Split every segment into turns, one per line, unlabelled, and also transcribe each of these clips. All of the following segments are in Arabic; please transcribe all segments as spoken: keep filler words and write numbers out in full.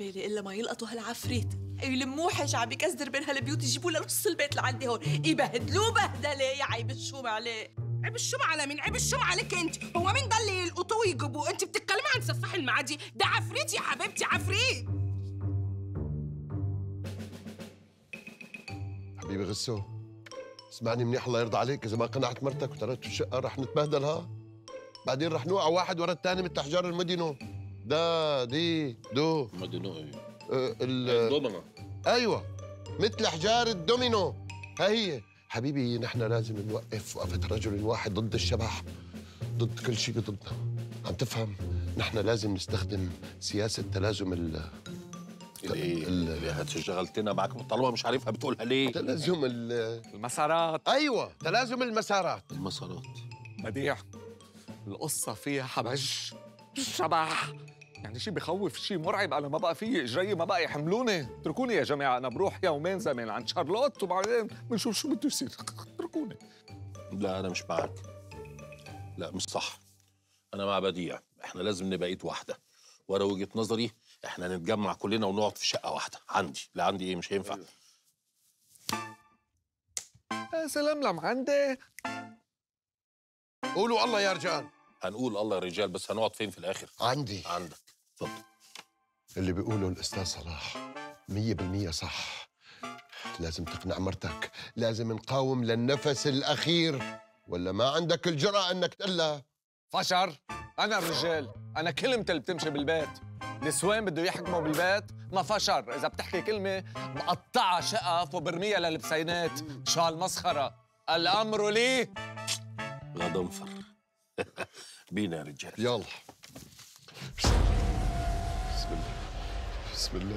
ليلة إلا ما يلقطوا هالعفريت يلموه حاج عم بيكسر بين هالبيوت يجيبوه لنص البيت لعندي هون يبهدلوه بهدلة. يا عيب الشوم عليه.
عيب الشوم على مين؟ عيب الشوم عليك انت. هو مين ده اللي يلقطوه ويجيبوه؟ انت بتتكلمي عن سفاح المعادي؟ ده عفريت يا حبيبتي، عفريت.
حبيبي غسو، اسمعني منيح الله يرضى عليك. اذا ما قنعت مرتك وتركت الشقه رح نتبهدل. ها بعدين رح نوقع واحد ورا الثاني مثل احجار المدينه. دا دي دو
مدينه ايه؟
آه ال
الدومنة.
ايوه مثل احجار الدومينو. ها هي حبيبي، نحن لازم نوقف وقفه رجل واحد ضد الشبح، ضد كل شيء ضدنا. عم تفهم؟ نحن لازم نستخدم سياسه تلازم ال
ايه اللي هتشغلتنا معاك طالما مش عارفها بتقولها ليه؟
تلازم ال
المسارات.
ايوه تلازم المسارات.
المسارات.
بديع، القصة فيها حبج شبح، يعني شيء بخوف، شيء مرعب. أنا ما بقى في إجري، ما بقى يحملوني. اتركوني يا جماعة، أنا بروح يومين زمان عند شارلوت وبعدين بنشوف شو بده يصير. اتركوني.
لا أنا مش معاك، لا مش صح. أنا مع بديع، إحنا لازم نبقى إيد واحدة. وأنا وجهة نظري إحنا نتجمع كلنا ونقعد في شقة واحدة. عندي لا عندي إيه مش هينفع.
يا سلام عندي.
قولوا الله يا رجال.
هنقول الله يا رجال، بس هنقعد فين في الآخر؟
عندي.
عندك، اتفضل.
اللي بيقوله الأستاذ صلاح مية بالمية صح. لازم تقنع مرتك، لازم نقاوم للنفس الأخير، ولا ما عندك الجرأة إنك تقلها.
فشر، أنا الرجال، أنا كلمتي اللي بتمشي بالبيت. نسوان بده يحكموا بالبيت؟ ما فشر، إذا بتحكي كلمة بقطعها شقف وبرميها للبسينات. شو هالمسخرة؟ الأمر لي.
غضنفر. بينا يا رجال.
يلا. بسم الله بسم الله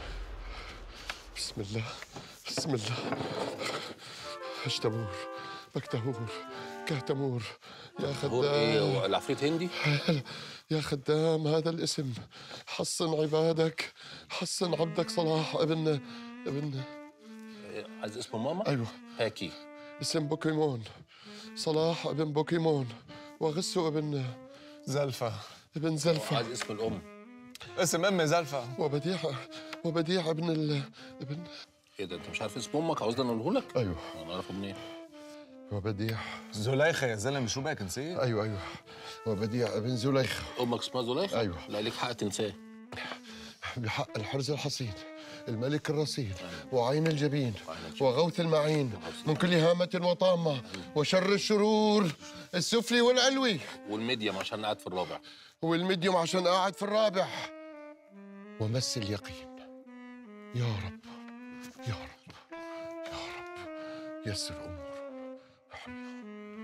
بسم الله بسم الله. هشتمور بكتهور كهتمور يا
هو ايه؟
خدام.
هو العفريت هندي؟
يا خدام هذا الاسم. حصن عبادك، حصن عبدك صلاح ابن ابن
عايز اسمه ماما؟
ايوه
هاكي.
اسم بوكيمون. صلاح ابن بوكيمون، وغسو ابن
زلفة.
ابن زلفة.
عايز اسم الام.
اسم امي زلفة.
وبديع وبديع ابن ال ابن
ايه ده انت مش عارف اسم امك؟ عاوزني اقوله لك؟
ايوه.
انا اعرفه منين؟
وبديع.
زليخة يا زلمة، شو بك نسيت؟
ايوه ايوه وبديع ابن زليخة.
امك اسمها زليخة؟
ايوه.
لا ليك حق تنساه.
بحق الحرز الحصين، الملك الرصين، وعين الجبين، وغوث المعين، من كل هامة وطامة، وشر الشرور السفلي والعلوي،
والميديم عشان قاعد في الرابع،
والميديوم عشان قاعد في الرابع، ومس اليقين. يا رب يا رب يا رب يسر أمور حبيبي.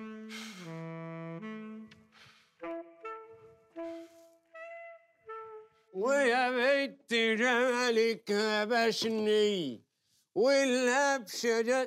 ويا بنت جمالك هبشني والهبشة جت.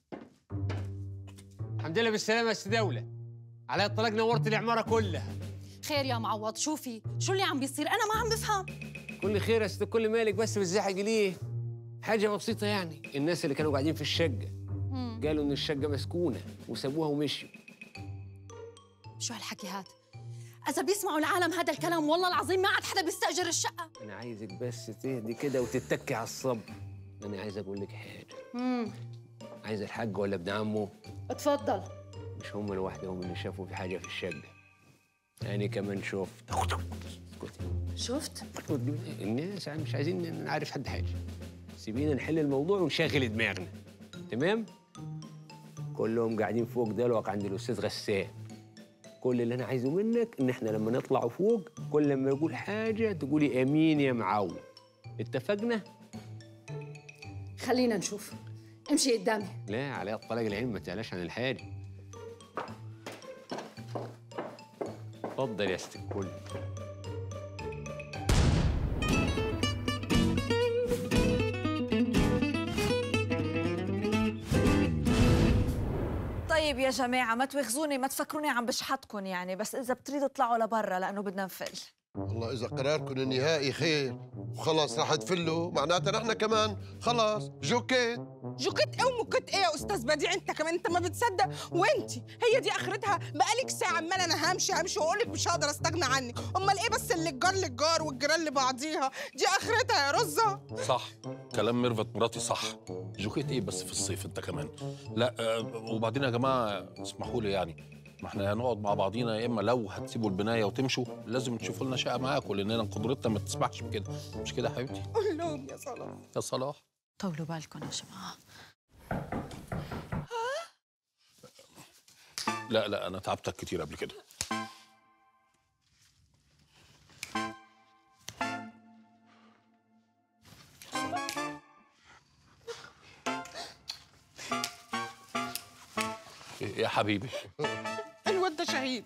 الحمد لله بالسلامة يا ست دولة. على الطلاق نورت العمارة كلها.
خير يا معوض، شو في؟ شو اللي عم بيصير؟ أنا ما عم بفهم.
كل خير يا ست كل مالك، بس بتزعجي ليه؟ حاجة بسيطة يعني. الناس اللي كانوا قاعدين في الشقة مم. قالوا إن الشقة مسكونة وسابوها ومشوا.
شو هالحكي هاد؟ إذا بيسمعوا العالم هذا الكلام والله العظيم ما عاد حدا بيستأجر الشقة.
أنا عايزك بس تهدي كده وتتكي على الصبر. أنا عايز أقول لك حاجة. امم عايز الحاج ولا ابن عمه؟
اتفضل.
مش هم لوحدهم اللي شافوا في حاجة في الشقة. أنا كمان شفت.
شفت؟
الناس مش عايزين نعرف حد حاجة. سيبينا نحل الموضوع ونشغل دماغنا. تمام؟ كلهم قاعدين فوق دلوقتي عند الأستاذ غسان. كل اللي أنا عايزه منك إن إحنا لما نطلع فوق كل لما يقول حاجة تقولي آمين يا معوض. اتفقنا؟
خلينا نشوف. امشي قدامي.
لا عليها الطلاق العين، ما تعلاش عن الحاجة. اتفضل يا ست الكل.
طيب يا جماعة ما توخزوني، ما تفكروني عم بشحطكم يعني، بس إذا بتريدوا اطلعوا لبرا لأنه بدنا نفل.
والله إذا قراركم النهائي خير وخلص رح تفلوا، معناتها نحن كمان خلاص جوكيت.
جوكيت ايه وموكيت ايه يا استاذ بديع؟ انت كمان انت ما بتصدق. وانت هي دي اخرتها؟ بقالك ساعه عمال انا همشي همشي واقول لك مش هقدر استغنى عنك. امال ايه بس اللي الجار للجار والجيران لبعضيها؟ دي اخرتها يا رزه.
صح كلام ميرفت مراتي صح. جوكيت ايه بس في الصيف انت كمان؟ لا أه وبعدين يا جماعه اسمحوا لي يعني، ما احنا هنقعد مع بعضينا، يا اما لو هتسيبوا البنايه وتمشوا لازم تشوفوا لنا شقه معاكم، لاننا قدرتنا ما تسمحش بكده. مش كده يا حبيبتي؟
قول لهم يا صلاح.
يا صلاح
طولوا بالكم يا جماعه.
لا لا انا تعبتك كتير قبل كده. يا حبيبي
الواد ده شهيد.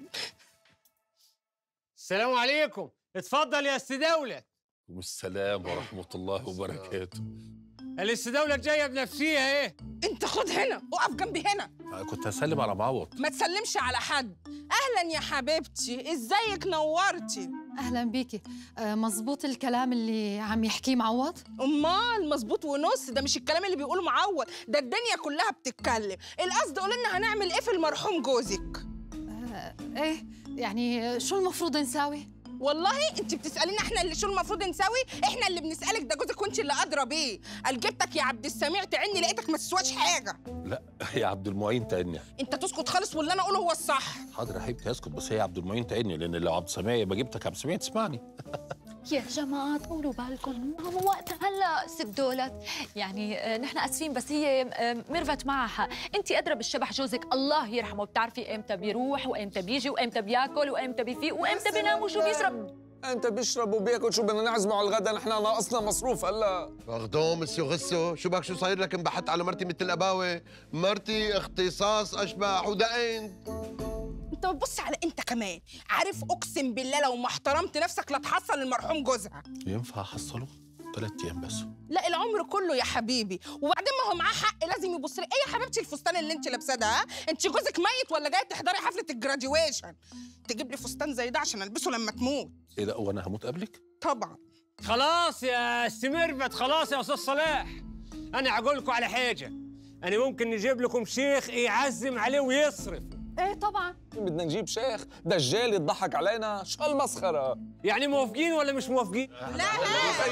السلام عليكم، اتفضل يا استاذ دولت.
والسلام ورحمه الله وبركاته.
الاستاذ دولت جايه بنفسيها ايه؟
انت خد هنا، اقف جنبي هنا.
كنت هسلم على معوض.
ما تسلمش على حد. اهلا يا حبيبتي، ازيك؟ نورتي.
اهلا بيكي. آه مظبوط الكلام اللي عم يحكيه معوض؟
امال مظبوط ونص، ده مش الكلام اللي بيقوله معوض، ده الدنيا كلها بتتكلم. القصد قول لنا هنعمل ايه في المرحوم جوزك؟
آه ايه يعني شو المفروض نساوي؟
والله انت بتسالينا احنا اللي شو المفروض نسوي؟ احنا اللي بنسالك، ده جوزك وانت اللي ادرى بيه. قال جبتك يا عبد السميع تعني لقيتك ما تسواش حاجه.
لا يا عبد المعين تعني.
انت تسكت خالص واللي انا اقوله هو الصح.
حاضر يا حبيبتي اسكت، بس هي عبد المعين تعني، لان لو عبد السميع يبقى جبتك عبد السميع تسمعني.
يا جماعة طولوا بالكم، ما هو وقت هلا ست دولت. يعني آه، نحن اسفين بس هي آه، ميرفت معها حق، انت ادرى بالشبح جوزك الله يرحمه، بتعرفي امتى بيروح وامتى بيجي وامتى بياكل وامتى بيفيق وامتى بينام وشو بيشرب.
انت بيشرب وبياكل، شو بدنا نعزمه على الغدا؟ نحن ناقصنا مصروف هلا.
باخدوم مسيو غسو، شو بك شو صاير لك انبحت على مرتي مثل الاباوه؟ مرتي اختصاص اشباح ودقين.
انت بتبص على انت كمان، عارف اقسم بالله لو ما احترمت نفسك لا تحصل المرحوم جوزها.
ينفع احصله؟ ثلاث ايام بس.
لا العمر كله يا حبيبي، وبعدين ما هو معاه حق لازم يبص لي. ايه يا حبيبتي الفستان اللي انت لابساه ده؟ ها؟ انت جوزك ميت ولا جايه تحضري حفله الجراديويشن؟ تجيب لي فستان زي ده عشان البسه لما تموت.
ايه ده وانا هموت قبلك؟
طبعا.
خلاص يا استاذ ميرفت، خلاص يا استاذ صلاح. انا هقول لكم على حاجه، انا ممكن نجيب لكم شيخ يعزم عليه ويصرف.
ايه طبعا.
بدنا نجيب شيخ دجال يضحك علينا؟ شو هالمسخره؟
يعني موافقين ولا مش موافقين؟
لا لا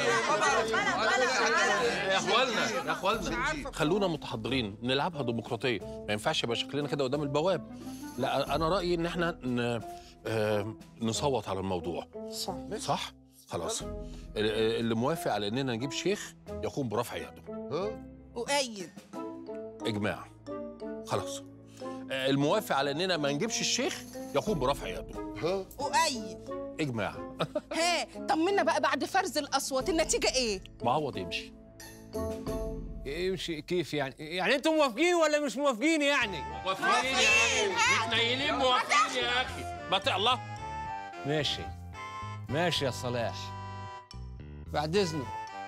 يا اخوالنا يا اخوالنا خلونا متحضرين، نلعبها ديمقراطيه، ما ينفعش يبقى شكلنا كده قدام البواب. لا انا رايي ان احنا ن... آه... نصوت على الموضوع.
صح
صح؟ خلاص اللي موافق على اننا نجيب شيخ يقوم برفع يده.
ها؟
أؤيد.
اجماع. خلاص الموافق على اننا ما نجيبش الشيخ يقوم برفع يده.
ها؟
أؤيد.
اجماع.
ها طمنا بقى بعد فرز الاصوات النتيجه ايه؟
معوض يمشي.
يمشي كيف يعني؟ يعني انتم موافقين ولا مش موافقين يعني؟
موافقين يا اخي، متنيلين موافقين يا اخي. ما الله.
ماشي ماشي يا صلاح، بعد اذنك.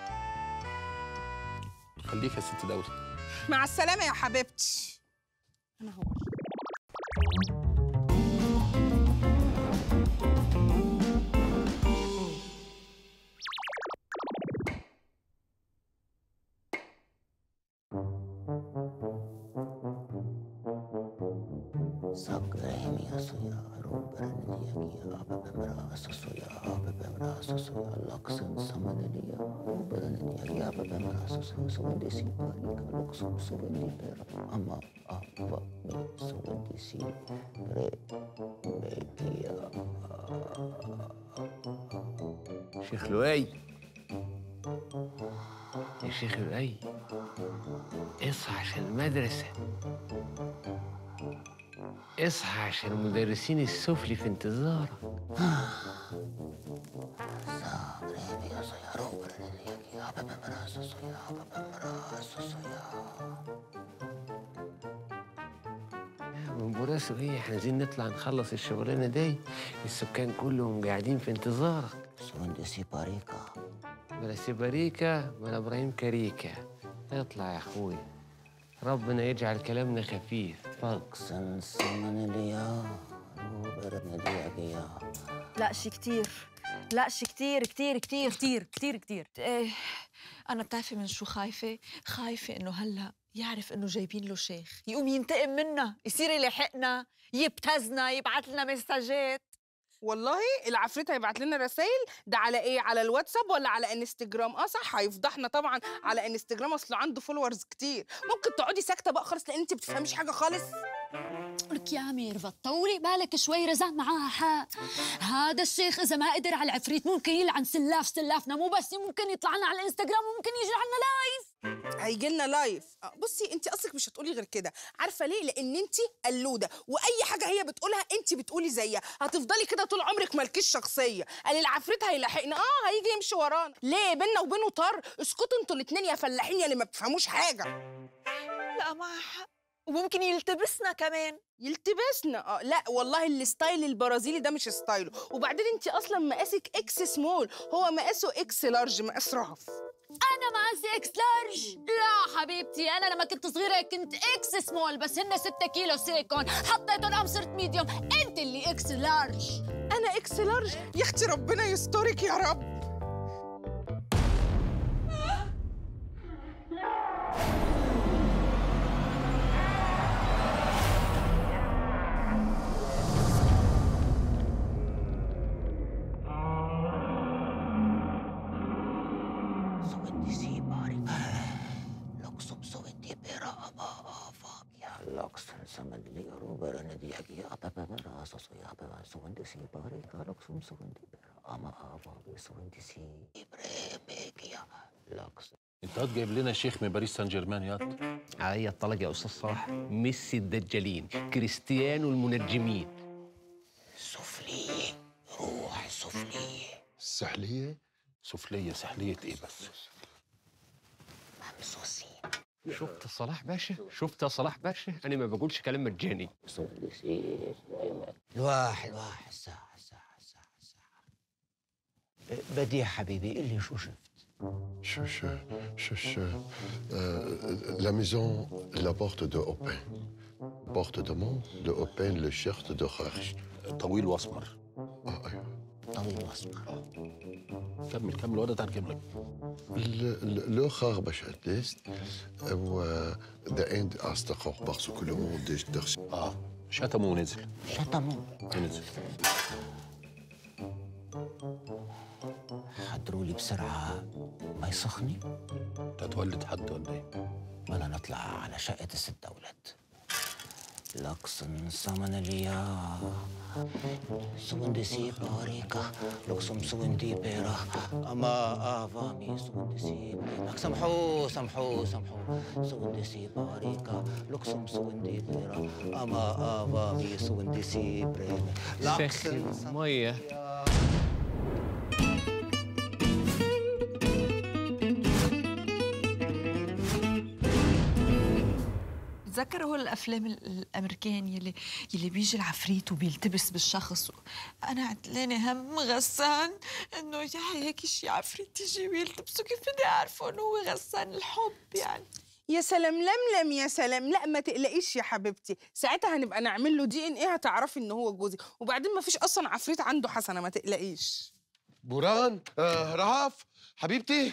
خليك يا ست دولة.
مع السلامه يا حبيبتي. انا هو
شيخ لؤي، يا شيخ لؤي اصحى عشان المدرسة، اصحى عشان المدرسين السفلي في انتظارك. من براسه ايه، احنا عايزين نطلع نخلص الشغلانة دي، السكان كلهم قاعدين في انتظارك.
سوندسي باريكا
بلا سيباريكا بلا ابراهيم كاريكا. اطلع يا اخوي، ربنا يجعل كلامنا خفيف. اتفضل.
لا شي كتير،
لا شي كتير كتير كتير
كتير كتير كتير.
ايه
أنا بتعرفي من شو خايفة؟ خايفة إنه هلأ يعرف إنه جايبين له شيخ، يقوم ينتقم منا، يصير يلاحقنا، يبتزنا، يبعث لنا مساجات.
والله العفريت هيبعت لنا رسائل. ده على ايه؟ على الواتساب ولا على انستجرام؟ اه صح، هيفضحنا طبعا على انستجرام، اصل عنده فولورز كتير. ممكن تقعدي ساكته بقى خالص لان انت بتفهميش حاجه خالص.
لك يا ميرفت طولي بالك شوي، رزعت معاها حق. هذا الشيخ اذا ما قدر على العفريت ممكن يلعن سلاف سلافنا، مو بس ممكن يطلع لنا على الانستغرام وممكن يجي عنا لايف.
هيجي لنا لايف. بصي انت اصلك مش هتقولي غير كده، عارفه ليه؟ لان انت قلوده، واي حاجه هي بتقولها انت بتقولي زيها، هتفضلي كده طول عمرك مالكيش شخصيه. قال العفريت هيلاحقنا، اه هيجي يمشي ورانا. ليه بينا وبينه طار؟ اسكتوا انتوا الاثنين يا فلاحين يا اللي ما بتفهموش حاجه.
لا معها حق، وممكن يلتبسنا كمان.
يلتبسنا؟ اه لا والله الستايل البرازيلي ده مش ستايله. وبعدين انت اصلا مقاسك اكس سمول، هو مقاسه اكس لارج، مقاس رهف.
انا مقاسي اكس لارج؟ لا حبيبتي، انا لما كنت صغيره كنت اكس سمول، بس هن ستة كيلو سيليكون حطيتهم قام صرت ميديوم. انت اللي اكس لارج.
انا اكس لارج؟ يا اختي ربنا يسترك يا رب.
انت هاد جايب لنا شيخ من باريس سان جيرمان ياد؟
هي الطلق يا استاذ صلاح، ميسي الدجالين، كريستيانو المنجمين.
سفلية، روح سفلية.
السحلية؟
سفلية سحلية ايه بس؟
ممسوسين.
شفت صلاح باشا؟ شفت يا صلاح باشا؟ انا ما بقولش كلام مجاني.
الواحد واحد ساعة ساعة ساعة ساعة. بديع حبيبي قل لي شو شفت؟
شو شو شو شو لا ميزون لا بورت دو اوبين بورت دو مون لو اوبين لو شيرت دو خارج.
طويل واسمر.
اه ايوه
طويل واسمر.
كمل كمل وانا ترجم لك.
لو خار باش اتليست و ذا اند استقر باسكو لو موند ديج درسي.
اه شتمه ونزل.
شتمه
ونزل.
حضروا لي بسرعة ما يسخني.
تتولد حد ولا ايه؟
بدنا نطلع على شقة الست دولت. لكسن سمنليا سوندسي باريكا لكسم سوندي بيرا اما افامي سوندسي بيرا سامحو سامحو سامحو سوندسي باريكا لكسم سوندي بيرا اما افامي سوندسي بيرا
لكسن ميه.
تذكروا هول الافلام الامريكان يلي يلي بيجي العفريت وبيلتبس بالشخص. انا عتلاني هم غسان انه يا هيك شي عفريت يجي ويلتبسه، كيف بدي اعرفه انه هو غسان الحب يعني.
يا سلام لملم يا سلام. لا ما تقلقيش يا حبيبتي، ساعتها هنبقى نعمل له دي ان ايه هتعرفي ان هو جوزي. وبعدين ما فيش اصلا عفريت عنده حسنه، ما تقلقيش.
بوران آه رهف حبيبتي،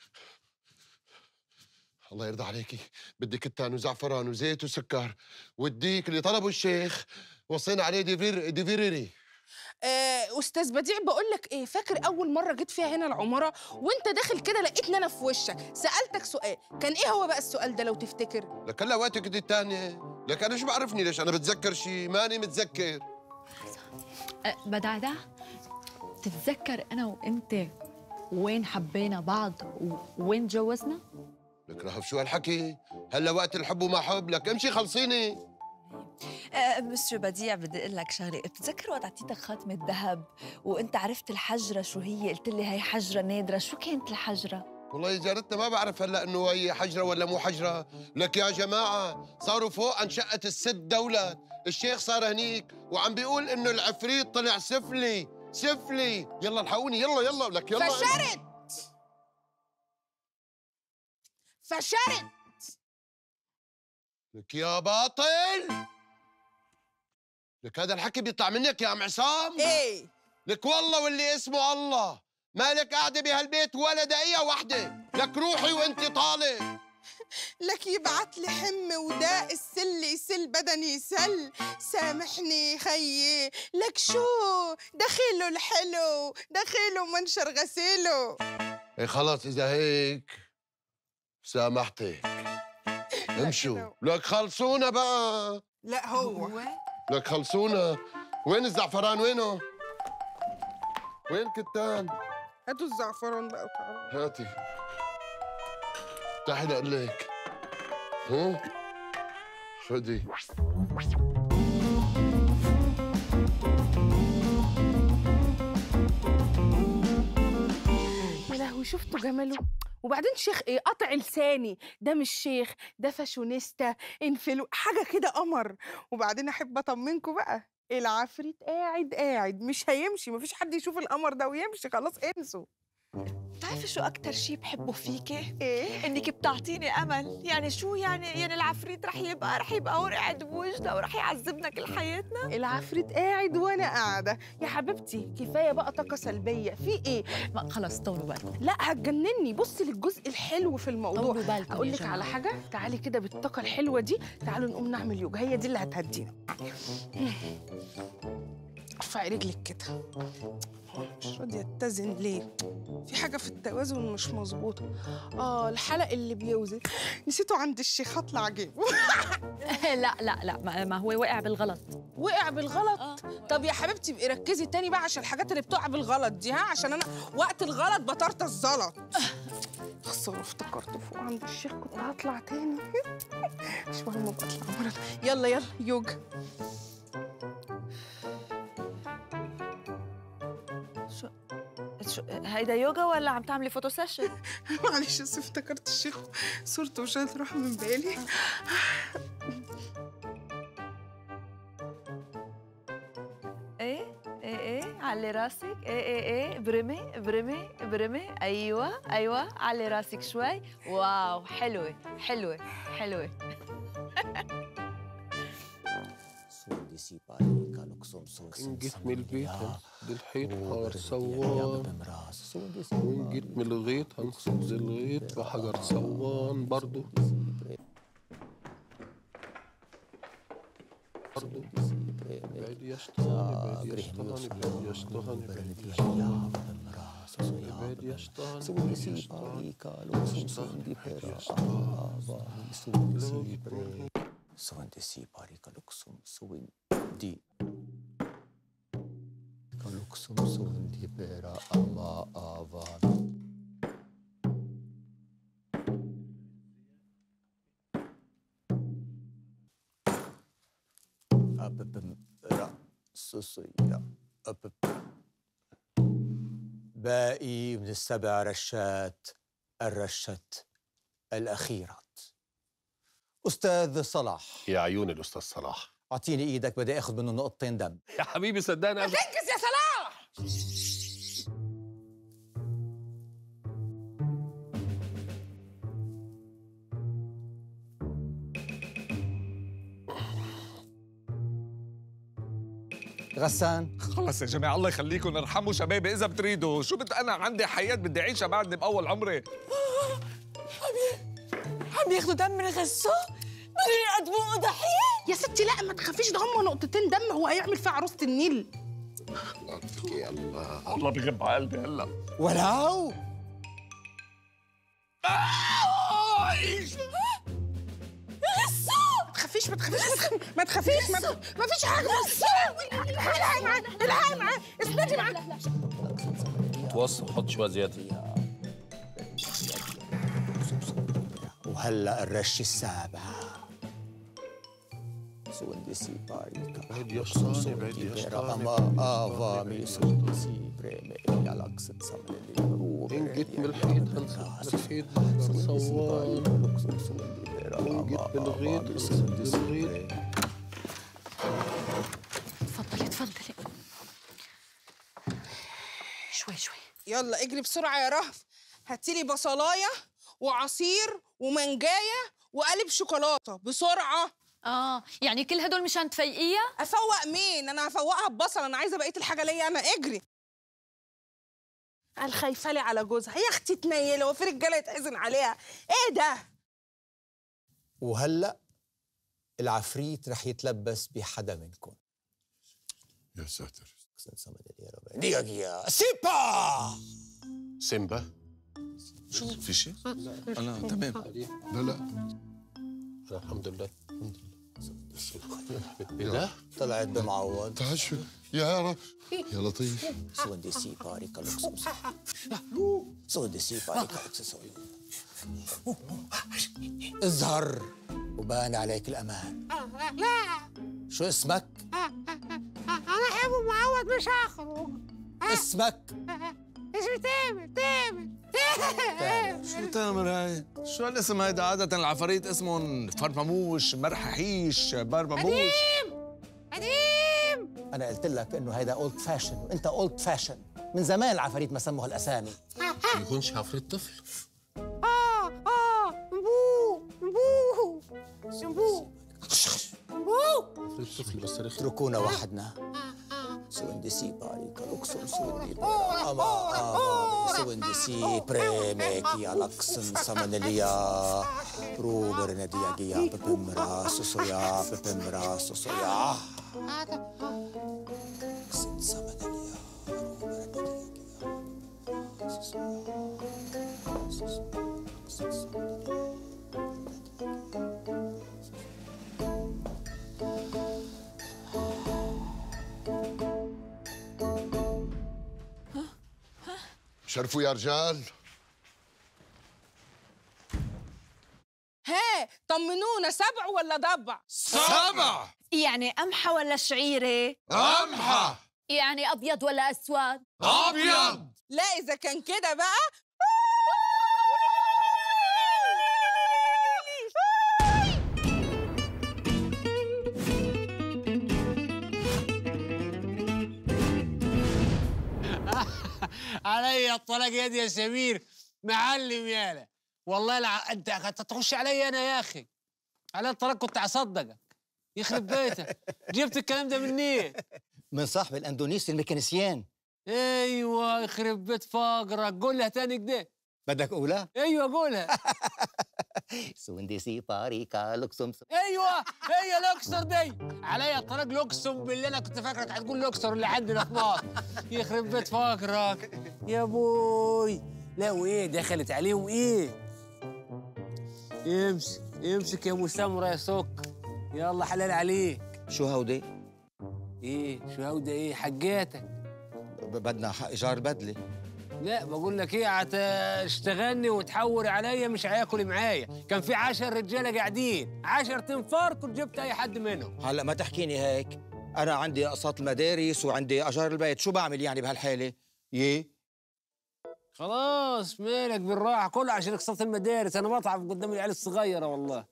الله يرضى عليكي، بدي كتان وزعفران وزيت وسكر، والديك اللي طلبه الشيخ وصينا عليه ديفير ديفيريري.
آه استاذ بديع بقول لك ايه، فاكر اول مره جيت فيها هنا العماره وانت داخل كده لقيتني انا في وشك سالتك سؤال، كان ايه هو بقى السؤال ده لو تفتكر؟
لك هلا وقتك دي الثانيه، لك انا شو بعرفني ليش انا بتذكر شيء ماني متذكر.
أه بدعدع، تتذكر انا وانت وين حبينا بعض ووين تجوزنا؟
لك رهف شو هالحكي؟ هلا وقت الحب وما حب، لك امشي خلصيني.
آه مسيو بديع بدي اقول لك شغله، بتذكر وقت اعطيتك خاتمه ذهب وانت عرفت الحجره شو هي؟ قلت لي هي حجره نادره، شو كانت الحجره؟
والله يا جارتنا ما بعرف هلا انه هي حجره ولا مو حجره، لك يا جماعه صاروا فوق عن شقه الست دولت، الشيخ صار هنيك وعم بيقول انه العفريت طلع سفلي سفلي، يلا الحقوني يلا يلا لك يلا.
فشرت فشرت
لك يا باطل، لك هذا الحكي بيطلع منك يا عم عصام؟
ايه
لك والله واللي اسمه الله مالك قاعدة بهالبيت ولا دقيقة واحدة. لك روحي وانت طالق.
لك يبعت لي حم وداء السل يسل بدني يسل. سامحني خيي. لك شو دخيله الحلو دخيله منشر غسيله.
ايه خلاص اذا هيك سامحتك. امشوا. لك خلصونا بقى.
لا هو
لك خلصونا. وين الزعفران وينه؟ وين كتان؟
هاتوا الزعفران بقى وتعالوا.
هاتي. تعي لأقول لك. ها؟ خدي.
يا لهوي شفتوا جماله؟ وبعدين شيخ ايه؟ قطع لساني. ده مش شيخ، ده فاشونيستا انفلو حاجه كده قمر. وبعدين احب اطمنكم بقى، العفريت قاعد قاعد مش هيمشي. مفيش حد يشوف القمر ده ويمشي. خلاص انسوا.
بتعرفي شو أكتر شي بحبه فيكي؟
ايه؟
إنك بتعطيني أمل. يعني شو يعني؟ يعني العفريت رح يبقى رح يبقى هون قاعد بوجهنا ورح يعذبنا كل حياتنا؟
العفريت قاعد وانا قاعده. يا حبيبتي كفايه بقى طاقه سلبيه. في ايه؟
ما خلص طولوا بالكم.
لا هتجنني. بصي للجزء الحلو في الموضوع.
طولوا بالكم.
اقول لك على حاجه، تعالي كده بالطاقه الحلوه دي. تعالوا نقوم نعمل يوجا، هي دي اللي هتهدينا. ارفعي رجلك كده. مش راضي يتزن ليه؟ في حاجة في التوازن مش مظبوطة. اه الحلق اللي بيوزن نسيته عند الشيخ. هطلع اجيبه.
لا لا لا ما ما هو وقع بالغلط.
وقع بالغلط؟ آه. طب يا حبيبتي ابقي ركزي تاني بقى عشان الحاجات اللي بتقع بالغلط دي، ها؟ عشان انا وقت الغلط بطرت الزلط. خسارة افتكرت فوق عند الشيخ كنت هطلع تاني. مش مهم ابقى اطلع مرة. يلا يلا يوجا.
شو شو هيدا يوجا ولا عم تعملي فوتو سيشن؟
معلش بس افتكرت الشيخ صورته مش هتروح من بالي.
ايه ايه ايه علي راسك. ايه ايه ايه برمي برمي برمي. ايوه ايوه علي راسك شوي. واو حلوه حلوه حلوه.
إن جيت من البيت هنسد الحيط بحجر صوان. وإن جيت من الغيط هنسد الغيط بحجر صوان برضو. برضو بعد يا شطاني بعد يا شطاني بعد يا شطاني بعد يا شطاني بعد يا شطاني بعد يا شطاني
سوندسي باريكا لوكسوم سوندي كالوكسوم سوندي بيرا أما آفان أببم رأسوسيا أبب باقي من السبع رشات الرشة الأخيرة. أستاذ صلاح.
يا عيون الأستاذ صلاح.
أعطيني إيدك بدي آخذ منه نقطتين دم.
يا حبيبي صدقني
ما تنكس يا صلاح.
غسان.
خلص يا جماعة الله يخليكم ارحموا شبابي إذا بتريدوا. شو بت أنا عندي حياة بدي أعيشها بعدني بأول عمري.
عم ياخذوا دم من غسه؟ بدهم يقدموه ضحيه؟
يا ستي لا ما تخافيش، ده هم نقطتين دم. هو هيعمل فيها عروسة النيل.
لطفك يا الله.
الله بغب على قلبي هلا.
ولو
ما تخافيش ما تخافيش ما تخافيش ما ما فيش حاجة. الحقي معاه الحقي معاه اسندي معاه.
توصل حط شوية زيادة.
وهلا الرش السابع. سوندسي باريكا
بعد يا شطاني بعد يا شطاني
أما آفامي سوندسي بريمي على قصة صملي.
إن جيت من الحيط هنسد الحيط بحجر صوان. وإن جيت من الغيط هنسد الغيط.
تفضلي تفضلي شوي شوي.
يلا اجري بسرعة يا رهف. هاتيلي بصلاية وعصير ومانجاية وقالب شوكولاتة بسرعة.
اه يعني كل هدول مشان تفيقيها؟
افوق مين؟ انا هفوقها ببصل. انا عايزة بقية الحاجة ليا انا. اجري. قال خايفه لي على جوزها. يا اختي تنيله وفي رجاله يتحزن عليها. ايه ده؟
وهلا العفريت رح يتلبس بحدا منكم.
يا ساتر.
دقيقة سيبا
سيمبا
شو في شيء؟ انا تمام.
لا لا
أنا الحمد لله الحمد لله. ايه ده؟
طلعت بمعوض.
تعشوا يا رب يا لطيف.
سودي سيبا ريكا لوكسوم سودي سيبا ريكا لوكسوم. اظهر وبان عليك الامان.
لا
شو اسمك؟
انا ابو معوض مش هخرج.
اسمك؟
اسمي تامر. تامر
شو تامر هاي؟ شو الاسم هيدا؟ عادة العفاريت اسمهم فرمموش، مرححيش، برمموش.
قديم قديم.
انا قلت لك انه هيدا اولد فاشن وانت اولد فاشن. من زمان العفاريت ما سموا هالاسامي.
ما يكونش عفريت طفل.
اه اه مبو مبو شمبو مبو.
عفريت طفل بس رخي.
اتركونا وحدنا. سوندسي باريكا لوكسون سودي برا أما أما سوندسي بريميكي ألكسن سمنليا روبر نديا جيا ببمرا سوسويا ببمرا سوسويا ألكسن سمنليا روبر نديا جيا سوسويا ألكسن سمنليا.
شرفوا يا رجال.
هي طمنونا، سبع ولا ضبع؟
سبع.
يعني قمحة ولا شعيرة؟
قمحة.
يعني أبيض ولا أسود؟
أبيض.
لا إذا كان كده بقى
علي الطلاق يد يا سمير. معلم يالا والله الع... انت كنت تخش علي انا يا اخي. على الطلاق كنت اصدقك. يخرب بيتك. جبت الكلام ده منين؟
من صاحب الاندونيسي الميكانيسيان.
ايوه يخرب بيت فقرك. قولها تاني كده.
بدك اقولها؟
ايوه قولها.
سوندسي باريكا لوكسوم.
ايوه هي الاقصر دي. عليا الطلاق اقسم بالله انا كنت فاكرك هتقول الاقصر اللي عندنا في مصر. يخرب بيت فقرك يا بوي. لا وايه دخلت عليهم ايه؟ امسك امسك يا ابو سمره يا سكر. يلا حلال عليك.
شو هودي؟
ايه شو هودي ايه؟ حقاتك.
بدنا حق ايجار بدله.
لا بقول لك ايه، هتشتغلني وتحور عليا مش هياكل معايا. كان في عشر رجاله قاعدين، عشر تنفار كنت جبت اي حد منهم.
هلا ما تحكيني هيك. انا عندي اقساط المدارس وعندي اجار البيت، شو بعمل يعني بهالحاله؟ يه
خلاص مالك بالراحه، كله عشان اقساط المدارس. انا بضعف قدام العيال الصغيره والله.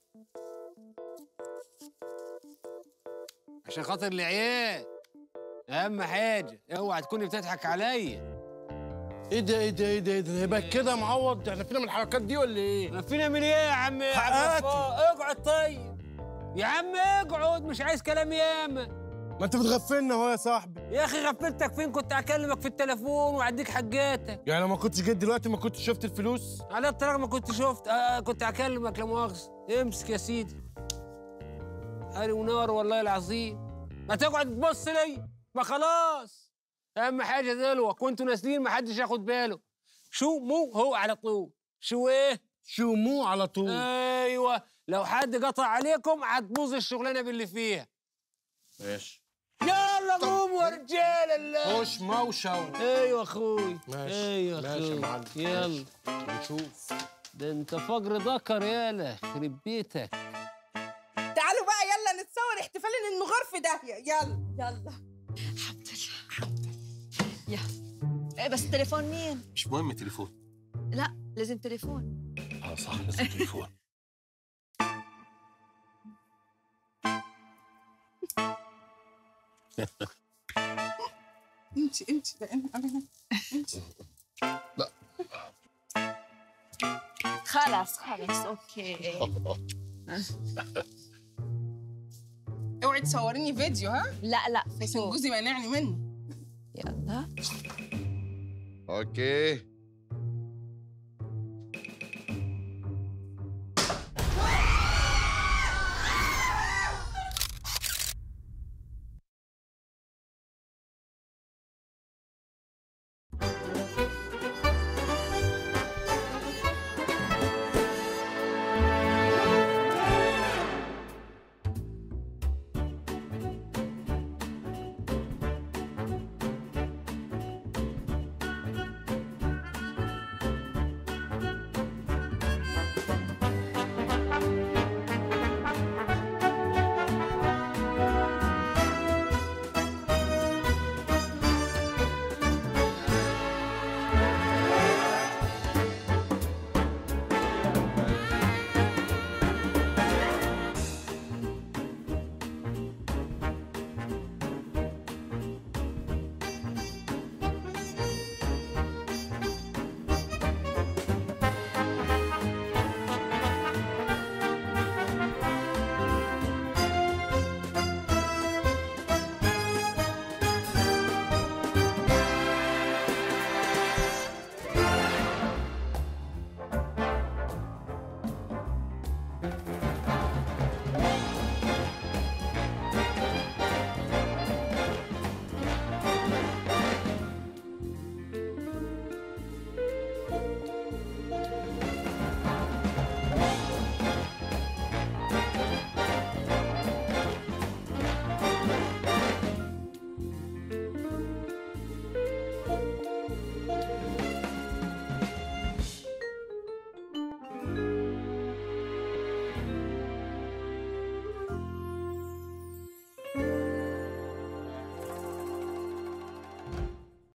عشان خاطر العيال اهم حاجه. اوعى تكوني بتضحك عليا.
ايه ده ايه ده ايه ده ايه ده يبقى كده معوض؟ احنا فينا من الحركات دي ولا ايه؟
فينا من ايه يا عم؟
حقاتي.
اقعد طيب يا عم اقعد، مش عايز كلام ياما.
ما انت بتغفلنا اهو يا صاحبي.
يا اخي غفلتك فين؟ كنت اكلمك في التليفون واديك حاجاتك.
يعني لو ما كنتش جيت دلوقتي ما كنتش شفت الفلوس؟
على الطلاق ما كنت شفت. آه كنت اكلمك لا مؤاخذه. امسك يا سيدي. قاري ونار والله العظيم. ما تقعد تبص لي. ما خلاص اهم حاجه دلوقتي وانتوا نازلين ما حدش ياخد باله. شو مو هو على طول. شو ايه؟
شو مو على طول.
ايوه لو حد قطع عليكم هتبوظ الشغلانه باللي فيها.
ماشي
يلا قوموا يا رجال الله.
خش موشة.
ايوه اخوي.
ماشي
ايوه
ماشي يا
اخوي.
معلم.
يلا
نشوف.
ده انت فقر ذكر يالا يخرب بيتك.
تعالوا بقى يلا نتصور احتفال ان النغار في داهيه. يلا
يلا الحمد لله الحمد لله. يلا. ايه بس تليفون مين؟
مش مهم تليفون.
لا لازم تليفون.
اه صح لازم تليفون.
انت انت انت
لا
خلاص خلاص اوكي.
اوعي تصوريني فيديو ها؟
لا لا
عشان جوزي مانعني منه.
يلا.
اوكي